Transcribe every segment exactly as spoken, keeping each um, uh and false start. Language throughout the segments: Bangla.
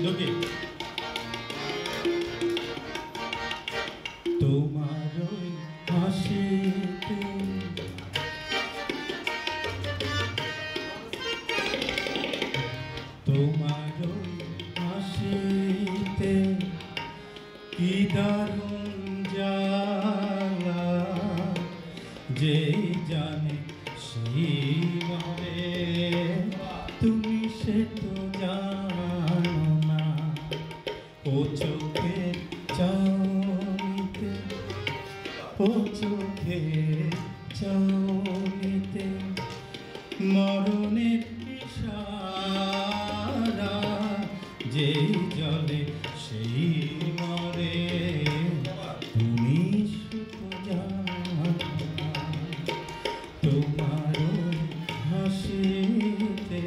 লোকে তোমার ওই হাসিতে তোমার ওই হাসিতে কি দারুণ জ্বালা যে জানে সেই মরে তুমি সে তো জানো না ও চোখে চাউনিতে ও চোখে চাউনিতে মরণের ইশারা যে জলে সেই মরে তুমি শুধু জানো তোমার হাসিতে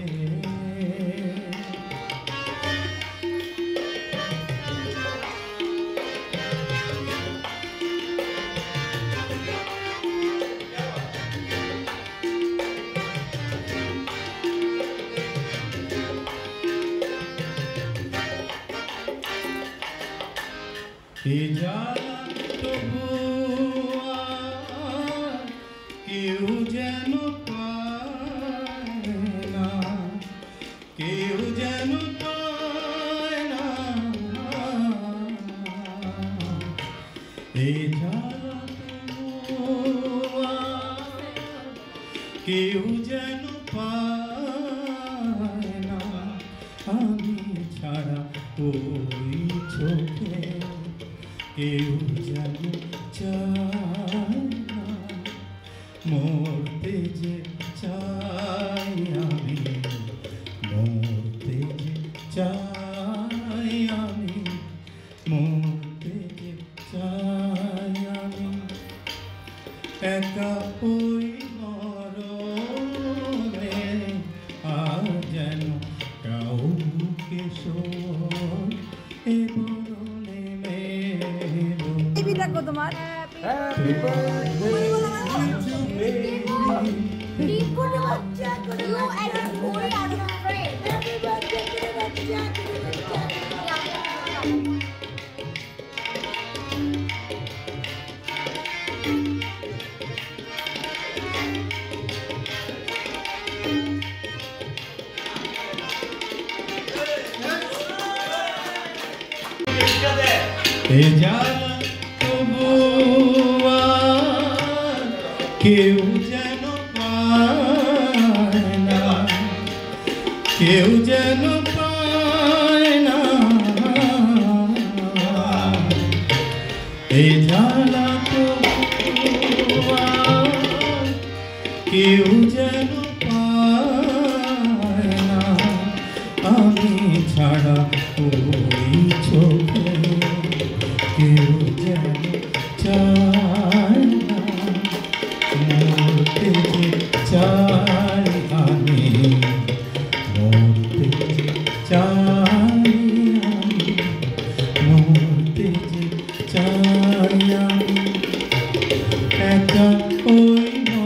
এ জ্বালা তবু কেউ যেন পায় না কেউ যেন পায় না এ জ্বালা তবু কেউ যেন পায় না আমি ছাড়া ওই চোখে কেউ যেন চায় না মরতে যে চাই আমি মরতে যে চাই আমি মরতে যে চাই আমি একা ওই মরণে আর যেন কাউকে শোন এ মরণে মেলো টিভি দেখো তোমার Happy birthday to baby. You and your boy are afraid. Happy birthday to the baby. এ জ্বালা তবু কেউ যেন পায় না কেউ যেন পায় না এ জ্বালা তবু কেউ যেন পায় না আমি ছাড়া ওই চোখে কেউ যেন চায় না মরতে যে চাই আমি মরতে যে চাই আমি মরতে যে চাই আমি একা ওই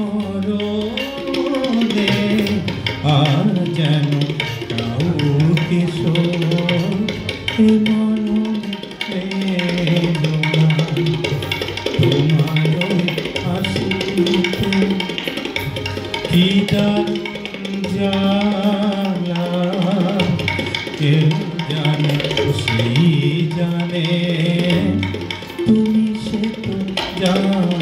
মরণে আর যেন কাউকে শোন এ মরণে এলো না তোমার ওই হাসিতে কি দারুণ জ্বালা কেউ জানে সেই জানে তুমি সে তো জানো